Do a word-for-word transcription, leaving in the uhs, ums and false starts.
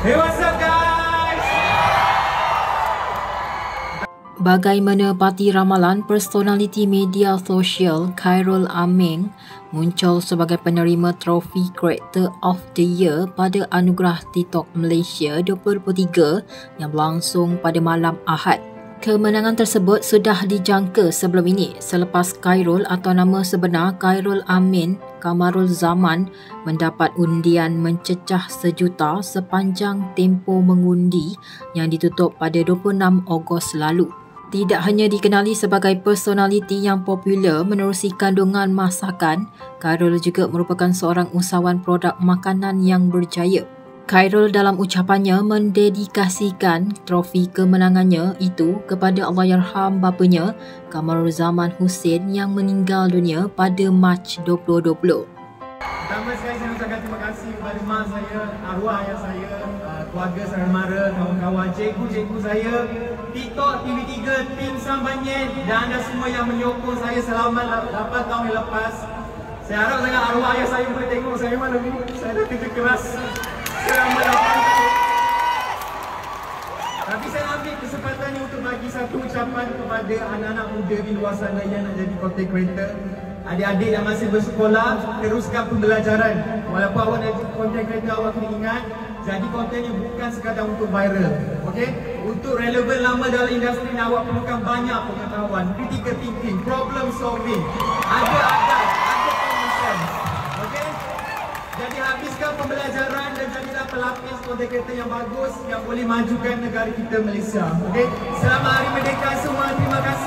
Hey, what's up guys? Bagaimana parti ramalan personaliti media sosial Khairul Aming muncul sebagai penerima trofi Creator of the Year pada Anugerah TikTok Malaysia dua ribu dua puluh tiga yang berlangsung pada malam Ahad. Kemenangan tersebut sudah dijangka sebelum ini selepas Khairul atau nama sebenar Khairul Amin Kamarul Zaman mendapat undian mencecah sejuta sepanjang tempoh mengundi yang ditutup pada dua puluh enam Ogos lalu. Tidak hanya dikenali sebagai personaliti yang popular menerusi kandungan masakan, Khairul juga merupakan seorang usahawan produk makanan yang berjaya. Khairul dalam ucapannya mendedikasikan trofi kemenangannya itu kepada Allahyarham bapanya Kamarul Zaman Hussein yang meninggal dunia pada Mac dua ribu dua puluh. Pertama sekali saya ucapkan terima kasih kepada mak saya, arwah ayah saya, keluarga saya mara, kawan-kawan, cikgu-cikgu saya, TikTok, T V tiga, tim Sambanyet dan anda semua yang menyokong saya selama lapan tahun yang lepas. Saya harap sangat arwah ayah saya boleh tengok saya malam ini. Saya dah kerja keras selama lapan tahun. Tapi saya ambil kesempatan ini untuk bagi satu ucapan kepada anak-anak muda di luar sana yang nak jadi content creator. Adik-adik yang masih bersekolah, teruskan pembelajaran. Walaupun awak nak jadi content creator, awak kena ingat jadi konten yang bukan sekadar untuk viral. Okey? Untuk relevan lama dalam industri ni awak perlukan banyak pengetahuan, critical thinking, problem solving. Ada adab, ada common sense. Okey? Jadi habiskan pembelajaran dan jadilah pelapis content creator yang bagus yang boleh majukan negara kita Malaysia. Okey? Selamat Hari Merdeka semua. Terima kasih.